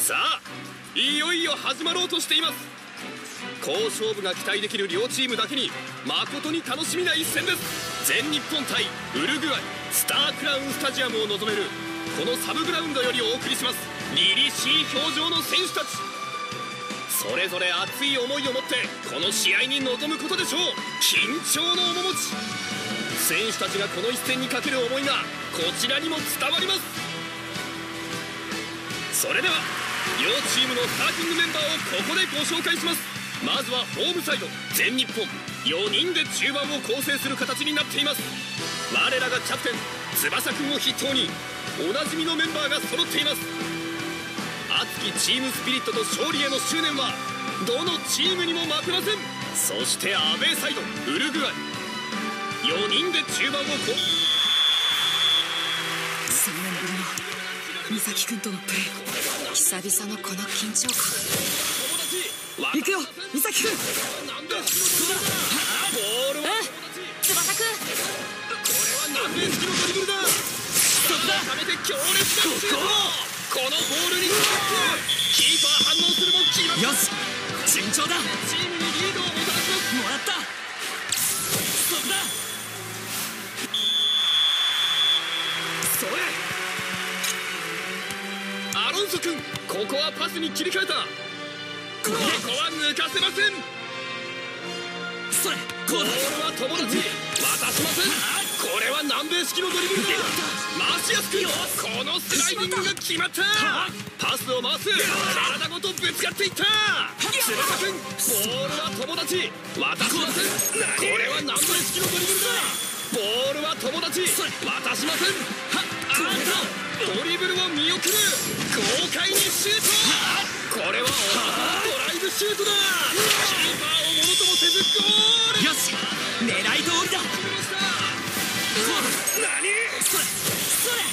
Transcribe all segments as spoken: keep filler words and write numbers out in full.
さあいよいよ始まろうとしています。好勝負が期待できる両チームだけに誠に楽しみな一戦です。全日本対ウルグアイスタークラウンスタジアムを望めるこのサブグラウンドよりお送りします。凛々しい表情の選手たち、それぞれ熱い思いを持ってこの試合に臨むことでしょう。緊張の面持ち、選手たちがこの一戦にかける思いがこちらにも伝わります。それでは両チームのスターティングメンバーをここでご紹介します。まずはホームサイド全日本よにんで中盤を構成する形になっています。我らがキャプテン翼くんを筆頭におなじみのメンバーが揃っています。熱きチームスピリットと勝利への執念はどのチームにも負けません。そしてアウェーサイドウルグアイよにんで中盤をこさんねんぶりの美咲くんとのプレー、久々のこの緊張感。行くよ美咲くん。 ボールは翼くん、 これは南米式のドリブルだ。そこだ。ためて強烈なシュート。このボールにかかってキーパー反応するも決まった。 よし順調だ。 チームにリードをもたらします。 もらった。そこだ。 それアロンソ君、ここはパスに切り替えた。ここは抜かせません。 それボールは友達渡しません。これは南米式のドリブルだ。マシアス君、このスライディングが決まった。パスを回す。体ごとぶつかっていった。翼君、ボールは友達渡しません。これは南米式のドリブルだ。ボールは友達渡しません。はっあーっとドリブルを見送る。豪快にシュート。これはドライブシュートだ。キーパーをものともせずゴール。 よし狙い通りだ。 何それそれ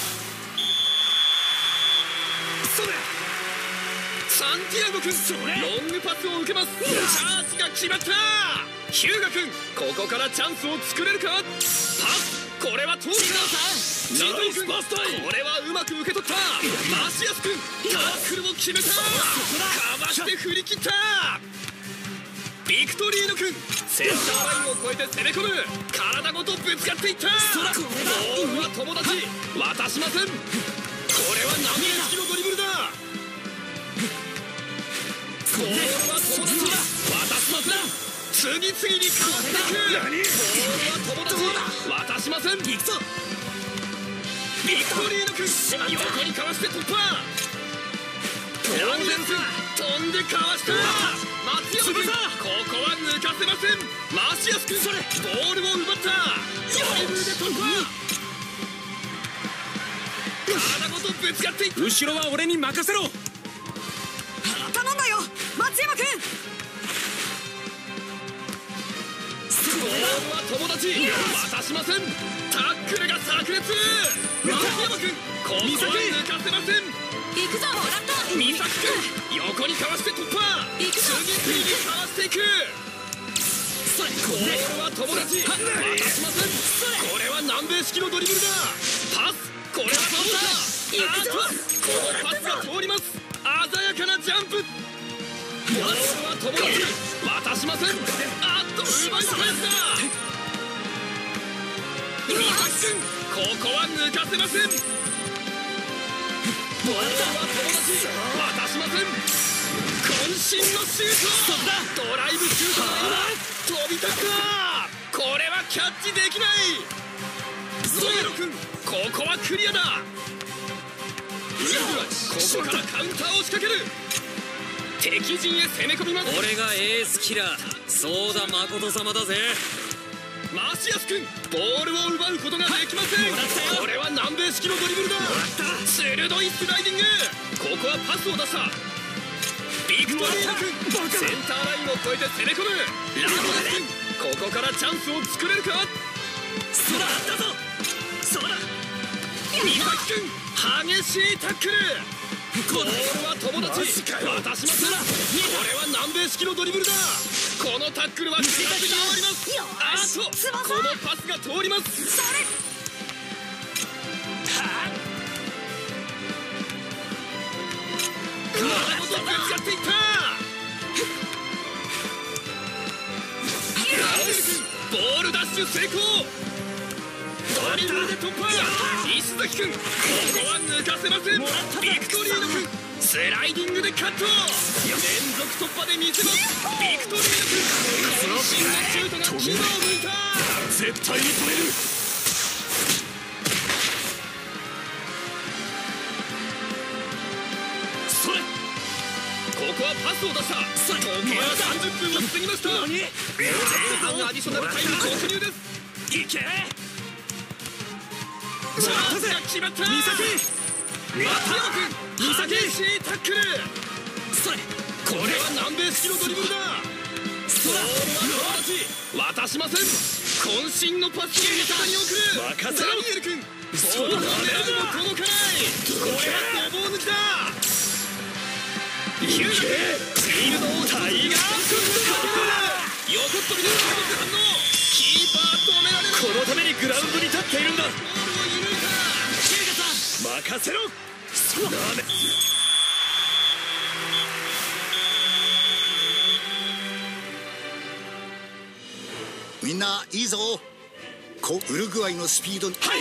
それサンティアゴ君、ロングパスを受けます。チャージが決まった。ヒューガ君、ここからチャンスを作れるか。パス、これは通るか。ジドー君、これはうまく受け取った。マシアス君、タックルを決めた。かわして振り切った。ビクトリーノ君、センターラインを越えて攻め込む。体ごとぶつかっていった。ボールは友達渡しません。これは南米式のドリブルだ。ボールは友達渡しません。次々にかわっていく。ボールは友達渡しません。ビクトリーノ君、横にかわして突破。ランデン君、飛んでかわした。松山君、ここは抜かせません。マシアス君、ボールを奪った。ドリブルで突破。体ごとぶつかっていった。 後ろは俺に任せろ。 頼んだよ松山君。 ボールは友達渡しません。タックルが炸裂。松山君、ここは抜かせません。 行くぞ。もらった。 美咲君、横にかわして突破。 行くぞ。 次々にかわしていく。 それボールは友達渡しません。これは南米式のドリブルだ。パス、これは通った。あとこのパスが通ります。鮮やかなジャンプ。ボールは友達渡しません。あっと奪い返した。美咲君、ここは抜かせません。ボールは友達渡しません。渾身のシュート。ドライブシュートのようだ。飛び立った。これはキャッチできない。ゾエロ君、ここはクリアだ。ウルグアイ、ここからカウンターを仕掛ける。敵陣へ攻め込みます。 俺がエースキラー、そうだ誠様だぜ。 マシアス君、ボールを奪うことができません。これは南米式のドリブルだ。鋭いスライディング。ここはパスを出した。ビクトリーノ君、センターラインを越えて攻め込む。ラモス君、ここからチャンスを作れるか。 そらだぞ。そら美咲君、激しいタックル。ボールは友達渡しません。これは南米式のドリブルだ。このタックルは形に終わります。あとこのパスが通ります。 それッシュ成功。ドリブルで突破。石崎君、ここは抜かせません。ビクトリーノ君、スライディングでカット。連続突破で見せます。ビクトリーノ君、渾身のシュートが牙をむいた。 絶対に止める。 それ、ここはパスを出した。時計はさんじゅっぷんを過ぎました。前半アディショナルタイム突入です。いけ。チャンスが決まった。松山君、激しいタックル。これは南米式のドリブルだ。ボールは友達渡しません。渾身のパスを味方に送る。ダニエル君、ボールを狙うも届かない。これはごぼう抜きだ。ヒューガ君、フィールドをタイガース横っ飛びで反応。キーパー止められる。 このためにグラウンドに立っているんだ。任せろ。そうだね。 みんないいぞ。こウルグアイのスピードに。 はい。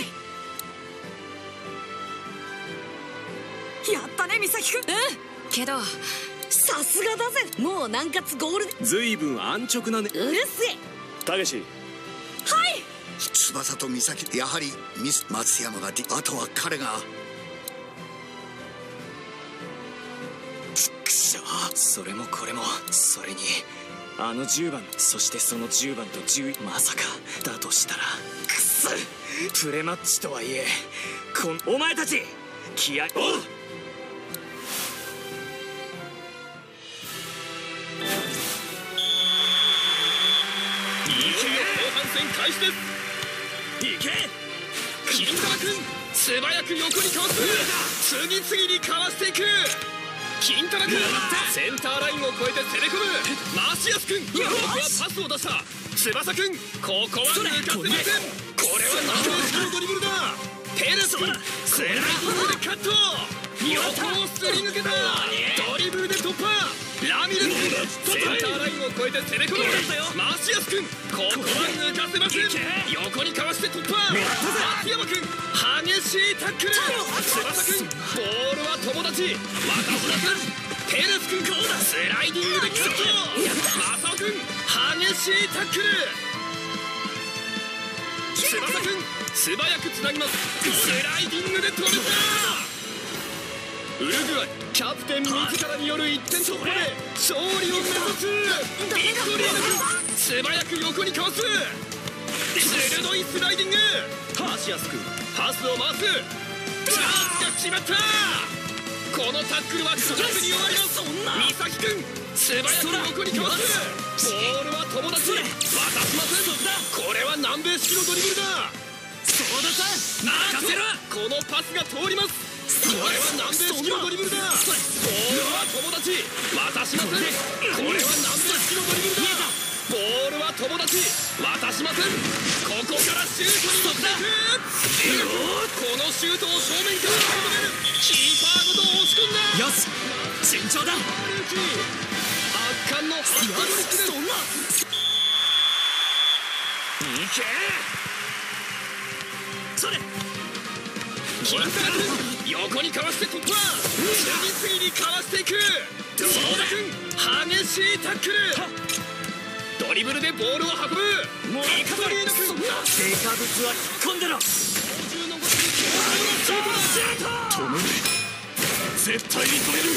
やったね、美咲君。うんけどさすがだぜ。もう南葛ゴールで。 ずいぶん安直なね。 うるせえ。 たけし。 はい。 翼と美咲、やはりミス松山がディ、あとは彼が。 くしょ。それもこれも、それにあのじゅうばん、そしてそのじゅうばんとじゅういち、まさかだとしたらくっそ。プレマッチとはいえこんお前たち気合い。おう。 開始です。いけ。金沢君、素早く横にかわす。次々にかわしていく。金太郎君、センターラインを越えて攻め込む。マシアス君、ここはパスを出した。翼君、ここは抜かせません。これは南米式のドリブルだ。ペレス君、スライディングでカット。横をすり抜けた。ドリブルで突破。ラミレス君、センターラインを越えて攻め込む。マシアス君、ここは抜かせません。横にかわして突破。松山君、激しいタックル。翼君、ボールは友達渡しません。ペレス君、スライディングでカット。マサオ君、激しいタックル。翼君、素早くつなぎます。スライディングで止めた。ウルグアイキャプテン自らによるいってん突破で勝利を目指す。ビクトリーノ君、素早く横にかわす。鋭いスライディング。マシアス君、パスを回す。チャンスが決まった。このタックルは勝負に終わります。美咲君、素早く横にかわす。ボールは友達渡しません。これは南米式のドリブルだ。 そうださ。 任せろ。このパスが通ります。これは南米式のドリブルだ。ボールは友達渡しません。これは南米式のドリブルだ。ボールは友達渡しません。ここからシュートに持っていく。このシュートを正面から止める。キーパーごと押し込んだ。 よし、順調だ。 圧巻のハットトリックです。そんな。いけ。それ。金太郎君、横にかわして突破。次々にかわしていく。相田君、激しいタックル。ドリブルでボールを運ぶ。ビクトリーノ君、 そんなデカ物は突っ込んでろ。止める。絶対に止める。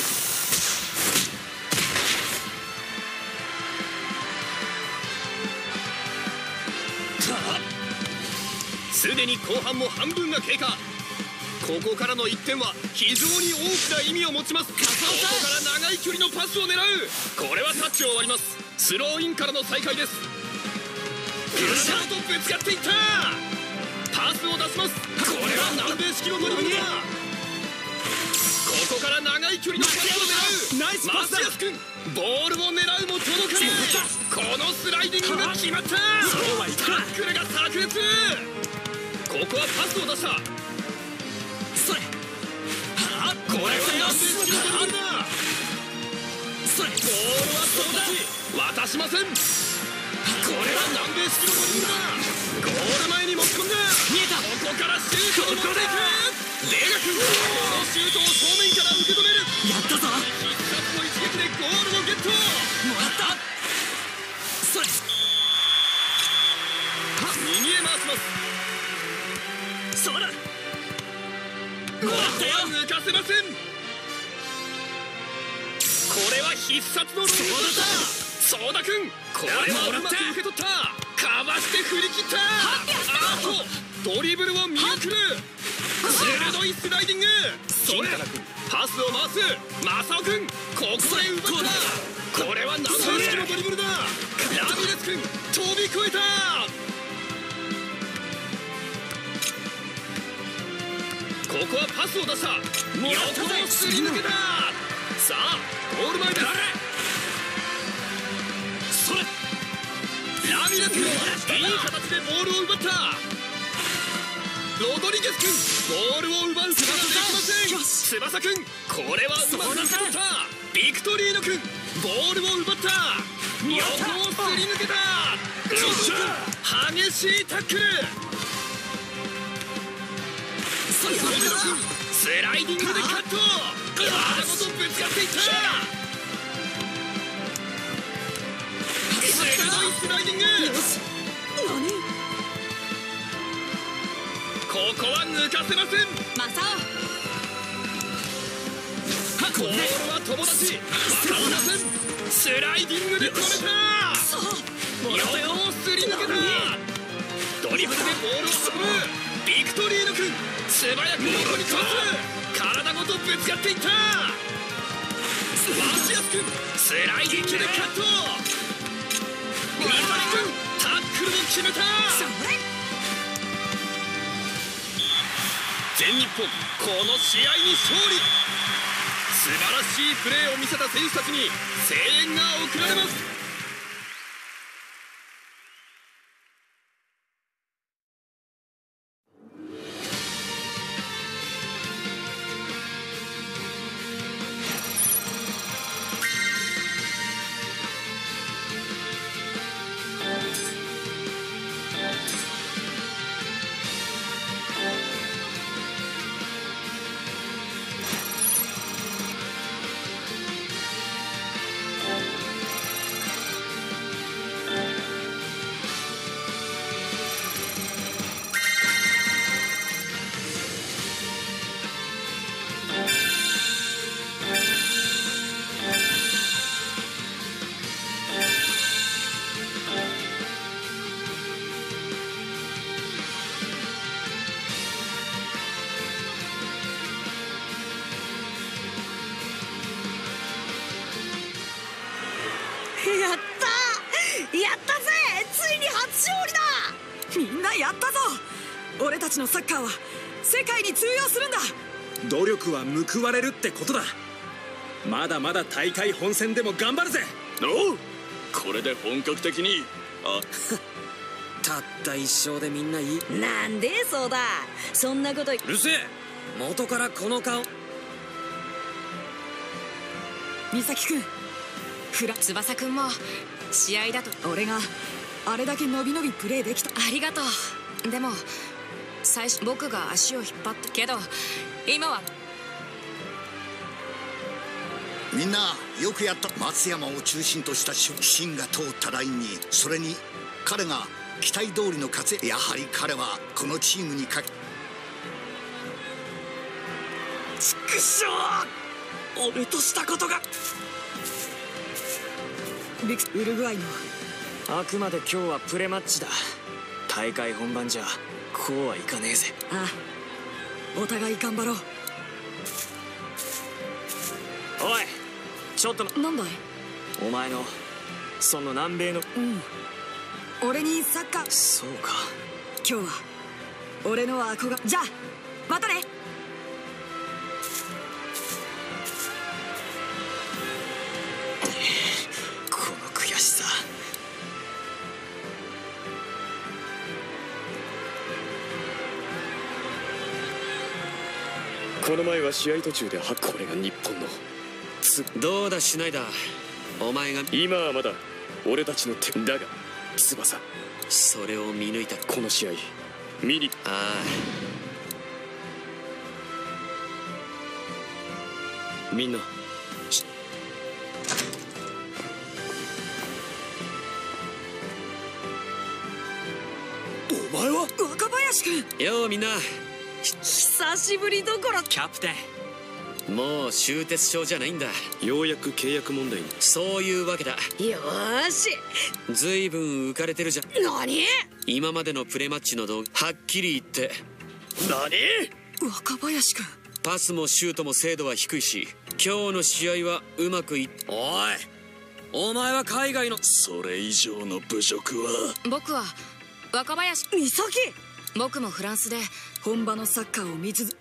すでに後半も半分が経過。ここからのいってんは非常に大きな意味を持ちます。ここから長い距離のパスを狙う。これはタッチを割ります。スローインからの再開です。体とぶつかっていった。パスを出します。これは南米式のドリブルだ。ここから長い距離のパスを狙う。 ナイスパスだ。 マシアス君、ボールを狙うも届かない。このスライディングが決まった。 そうはいかない。 タックルが炸裂。ここはパスを出した。それ。はあ、これは南米式のドリブルだ。それ。ボールは友達渡しません。これは南米式のドリブルだ。 ゴール前に持ち込んだ。見えた。ここからシュートを持っていく。レガ君、このシュートを正面から受け止める。 やったぞ。 必殺の一撃でゴールをゲット。 もらった。それ右へ回します。 そうだ。 もらったよ。抜かせません。これは必殺のロードだ。ソーダ君、これはうまく受け取った。かわして振り切った。あとドリブルを見送る。鋭いスライディング。金太君、パスを回す。マサオ君、ここで奪った。これはナンバー式のドリブルだ。ラミレス君、飛び越えた。ここはパスを出した。横をすり抜けた。さあゴール前です。それラミレス君、いい形でボールを奪った。ロドリゲス君、ボールを奪うことができません。翼君、これはうまく受け取った。ビクトリーノ君、ボールを奪った。横をすり抜けた。激しいタックル。スライディングでカット。体ごとぶつかっていった。鋭いスライディング。ここは抜かせません。 マサゴールは友達。分かりません。スライディングで止めた。横をすり抜けた。ドリブルでボールを運ぶ。ビクトリーノ君、素早く横にクロス。体ごとぶつかっていった。マシアス君、スライディングでカット。ミサリ君、タックルを決めた。全日本、この試合に勝利。素晴らしいプレーを見せた選手たちに声援が送られます。 やったやったぜ。ついに初勝利だ。みんなやったぞ。俺たちのサッカーは世界に通用するんだ。 努力は報われるってことだ。まだまだ大会本戦でも頑張るぜ。 おう、これで本格的に。あたった一勝でみんないい。 なんでそうだ。そんなこと。 うるせえ。元からこの顔。 美咲君、フラ翼君も試合だと俺があれだけ伸び伸びプレーできた。ありがとう。でも最初僕が足を引っ張ったけど今は。 みんなよくやった。松山を中心とした芯が通ったラインに、それに彼が期待通りの活躍。やはり彼はこのチームにかけ。 ちくしょう、俺としたことが。 ウルグアイのあくまで今日はプレマッチだ。大会本番じゃこうはいかねえぜ。 ああ、お互い頑張ろう。 おいちょっとなんだい。 お前のその南米の。 うん俺にサッカー。 そうか。 今日は俺の憧れ。じゃあまたね。 この悔しさ。 この前は試合途中ではこれが日本のどうだシュナイダー、お前が。 今はまだ俺たちの手だが、 翼、 それを見抜いた。 この試合見に。 ああ、みんなお前は若林君、 あ、ようみんな。 久しぶりどころ。 キャプテン、もう終鉄症じゃないんだ。 ようやく契約問題に。 そういうわけだ。 よーし。 ずいぶん浮かれてるじゃん。 何？ 今までのプレマッチの動画はっきり言って。 何？ 若林君、 パスもシュートも精度は低いし、今日の試合はうまくいっ。おい、お前は海外の。 それ以上の侮辱は。 僕は若林美咲。僕もフランスで本場のサッカーを見続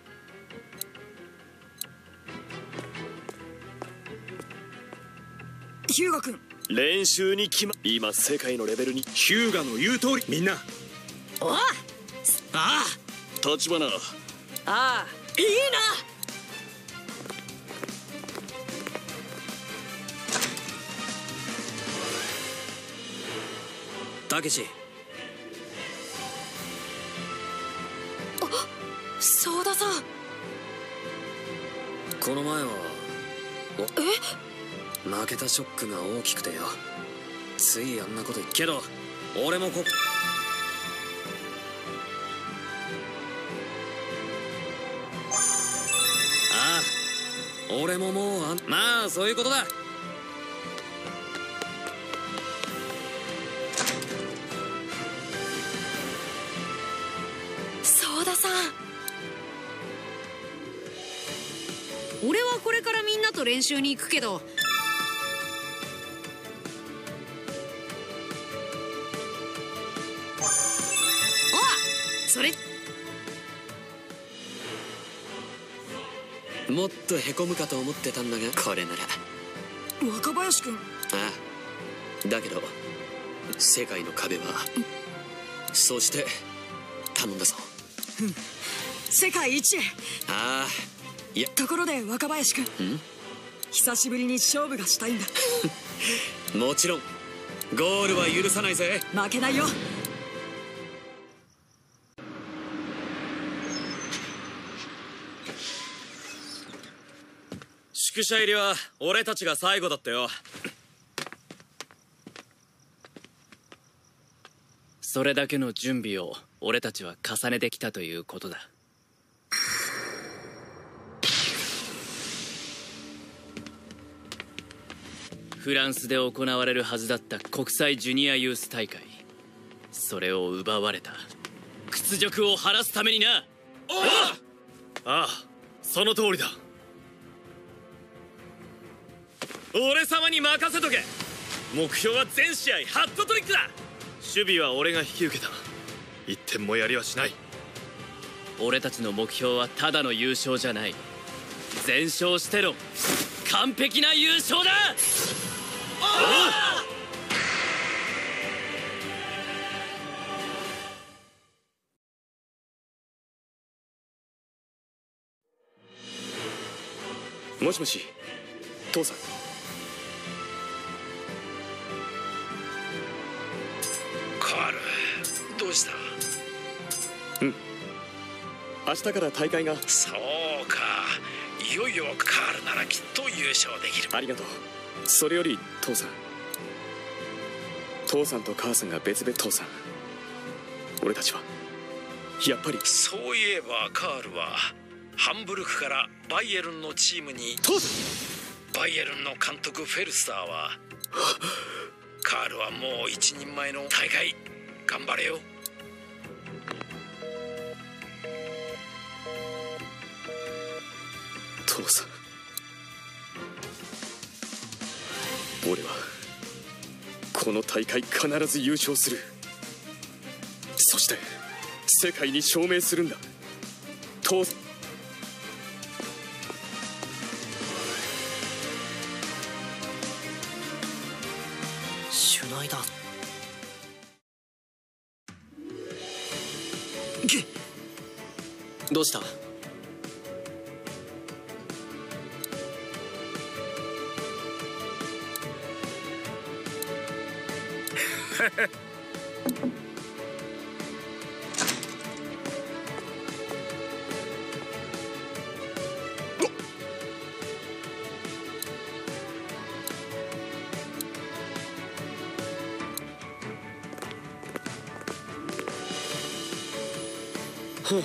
ヒューガ君、 練習に決ま。今世界のレベルに。 ヒューガの言う通り。みんな、 おああ立花、 ああ、いいな。 たけし、 そうださん。 この前はえ？ 負けたショックが大きくてよ、ついあんなこと言っけど、俺もこああ、俺ももうあんまあそういうことだ。 そうださん。俺はこれからみんなと練習に行くけど、あ、それもっとへこむかと思ってたんだが、これなら。 若林君。 ああ、だけど世界の壁は。そして頼んだぞ。 世界一へ。 ああ、いや、 ところで若林君、久しぶりに勝負がしたいんだ。 もちろんゴールは許さないぜ。 負けないよ。 宿舎入りは俺たちが最後だったよ。 それだけの準備を俺たちは重ねてきたということだ。フランスで行われるはずだった国際ジュニアユース大会、それを奪われた。屈辱を晴らすためにな。 ああ、その通りだ。俺様に任せとけ。目標は全試合ハットトリックだ。守備は俺が引き受けた。一点もやりはしない。 俺たちの目標はただの優勝じゃない。全勝しての完璧な優勝だ。 もしもし、父さん。 カール、どうした？ うん、明日から大会が。 そうか、いよいよカールならきっと優勝できる。 ありがとう。それより父さん、父さんと母さんが別々。父さん、俺たちはやっぱり。 そういえばカールはハンブルクからバイエルンのチームに。 父さん、 バイエルンの監督フェルスターはカールはもう一人前の大会頑張れよ。 父さん、俺はこの大会必ず優勝する。そして世界に証明するんだ。父さん。 シュナイダー。どうした？ はあ、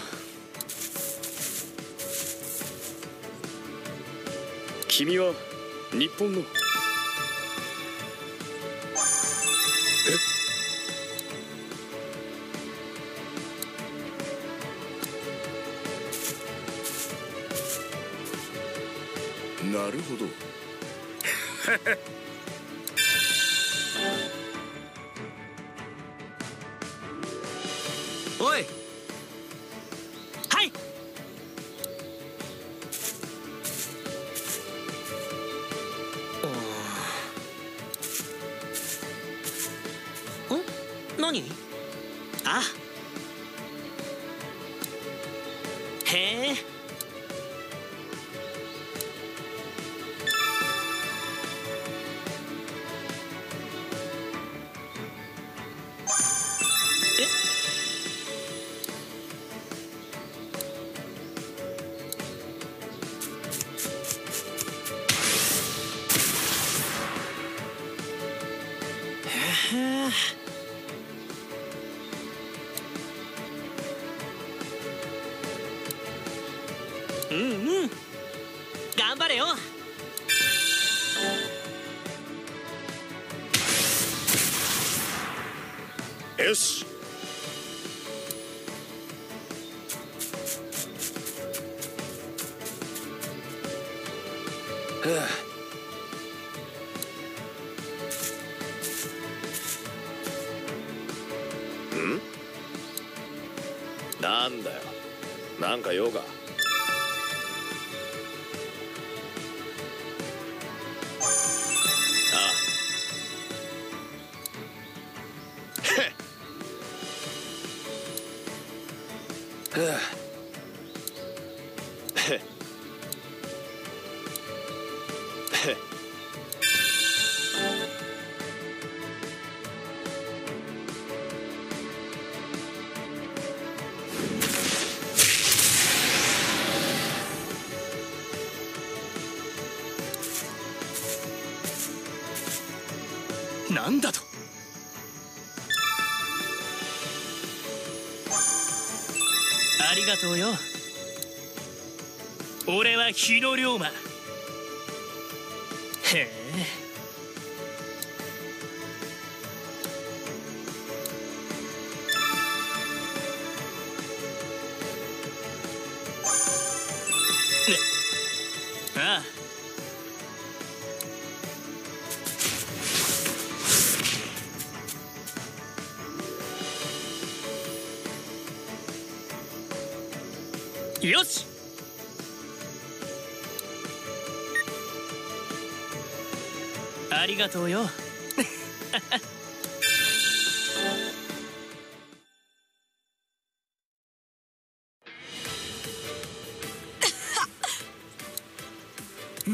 君は日本の？ え？なるほど。 おい、はい。ん？何？あ、へえ。うんうん、頑張れよ。 よし。 はあ、ん？なんだよ、なんか用か？ なんだと？ありがとうよ。俺は日野龍馬。へえ。ね、ああ。よし。ありがとうよ。うん。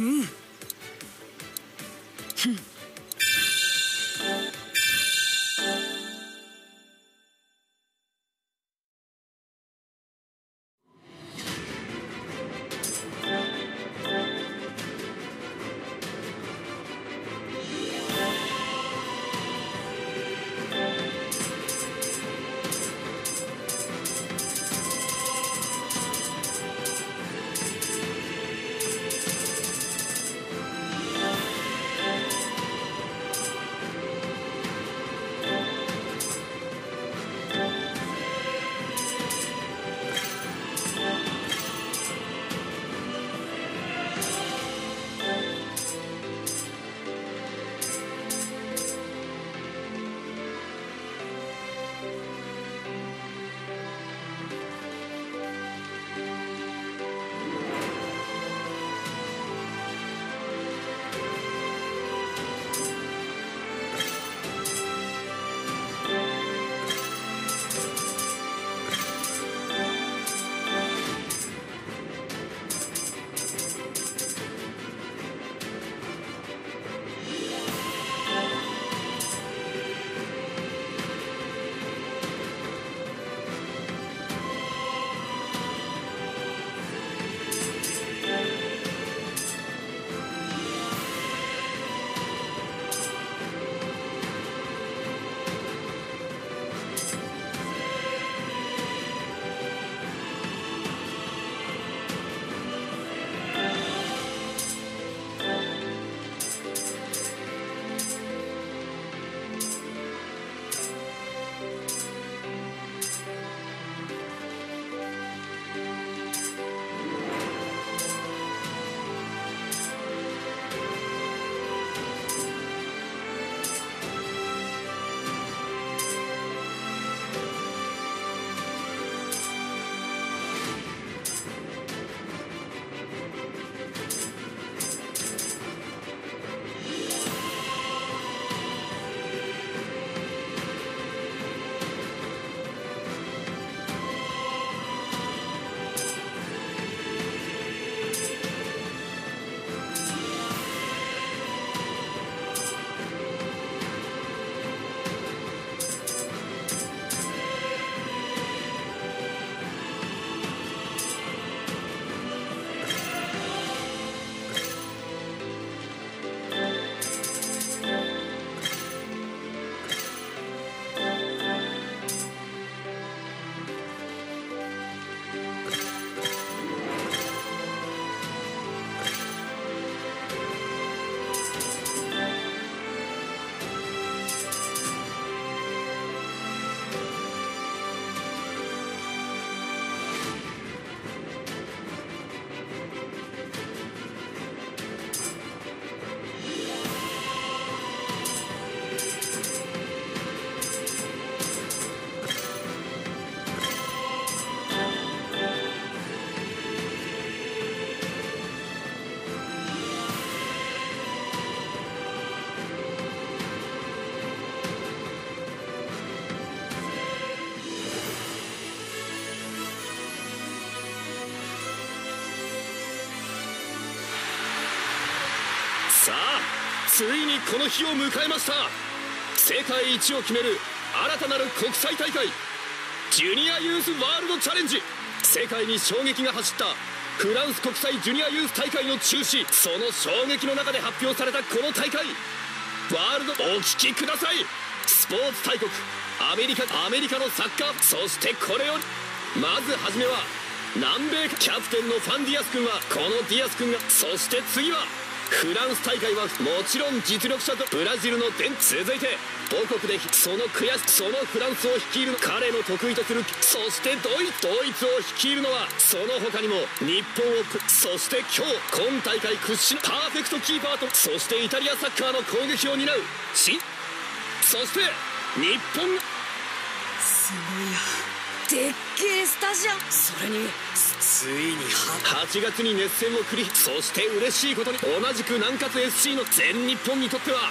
さあついにこの日を迎えました。世界一を決める新たなる国際大会、ジュニアユースワールドチャレンジ。世界に衝撃が走ったフランス国際ジュニアユース大会の中止、その衝撃の中で発表されたこの大会、ワールドお聞きください。スポーツ大国アメリカアメリカのサッカー、そしてこれをまずはじめは南米キャプテンのファン・ディアス君はこのディアス君が、そして次はフランス大会はもちろん実力者とブラジルの伝、続いて母国でその悔しそのフランスを率いる彼の得意とする、そしてドイツドイツを率いるのはその他にも日本を、そして今日今大会屈指のパーフェクトキーパーと、そしてイタリアサッカーの攻撃を担うし、そして日本。 すごいや、でっけえスタジアム。それについにはちがつに熱戦を繰り、そして嬉しいことに同じく南葛 エフシー の全日本にとっては、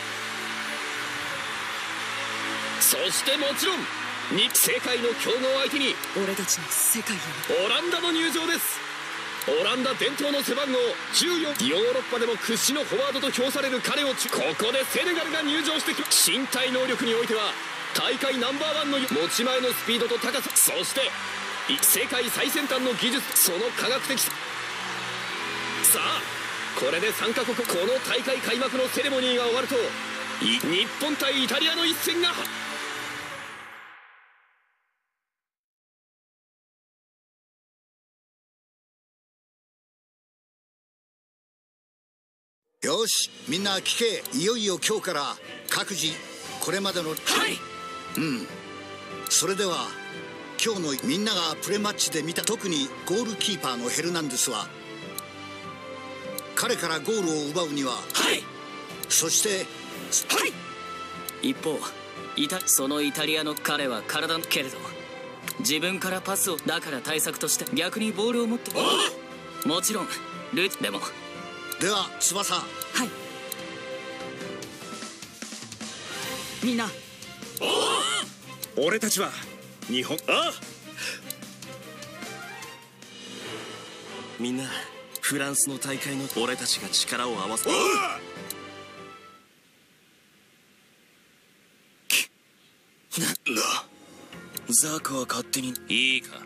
そしてもちろんに世界の強豪相手に俺たちの世界オランダの入場です。オランダ伝統の背番号じゅうよん、ヨーロッパでも屈指のフォワードと評される彼をここでセネガルが入場してき、身体能力においては大会ナンバーワンの持ち前のスピードと高さ、そして世界最先端の技術、その科学的さ。さあこれでさんカ国この大会開幕のセレモニーが終わると、日本対イタリアの一戦が。 よしみんな聞け。いよいよ今日から各自これまでの、はい、うん、それでは今日のみんながプレマッチで見た、特にゴールキーパーのヘルナンデスは彼からゴールを奪うには、はい、そしてはい一方イタそのイタリアの彼は体のけれど自分からパスを、だから対策として逆にボールを持ってもちろんルーでも。 では翼。はい、 みんな俺たちは日本、ああみんなフランスの大会の俺たちが力を合わせ、ザークは勝手にいいか。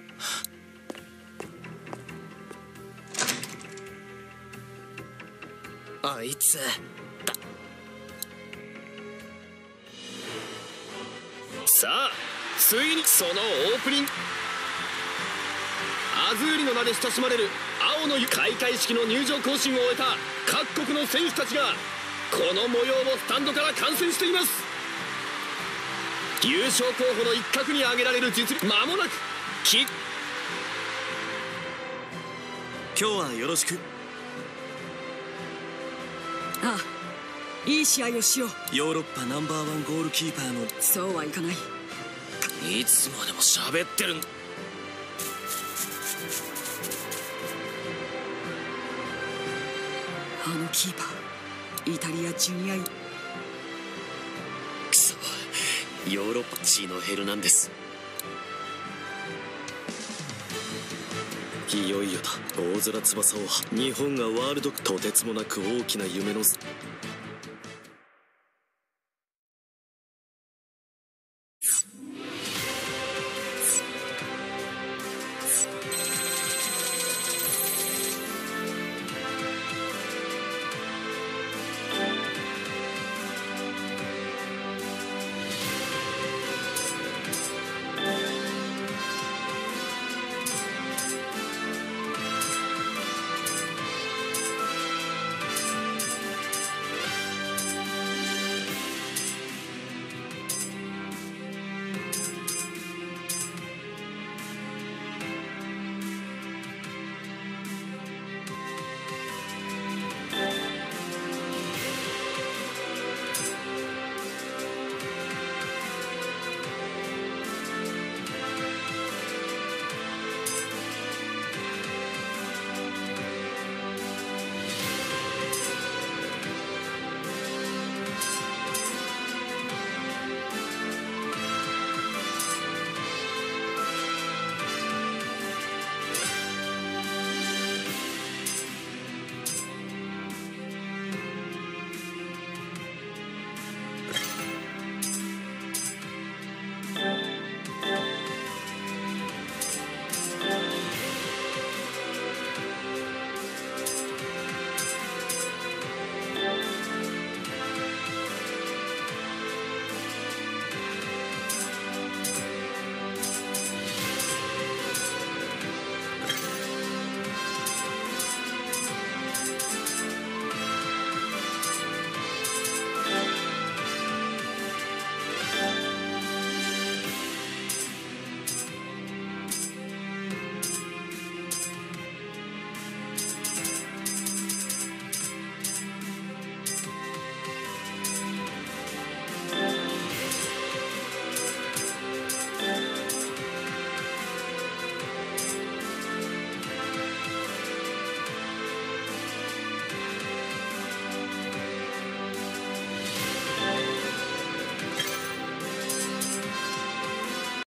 あいつだ。 さあついにそのオープニング、アズーリの名で親しまれる青の開会式の入場行進を終えた各国の選手たちがこの模様をスタンドから観戦しています。優勝候補の一角に挙げられる実力、間もなくキック。 今日はよろしく。 ああ、いい試合をしよう。 ヨーロッパナンバーワンゴールキーパーの。 そうはいかない。 いつまでも喋ってるん。 あのキーパーイタリアジュニアイ。 くそ、ヨーロッパチーのヘルナンデス。いよいよだ。大空翼を日本がワールド、とてつもなく大きな夢の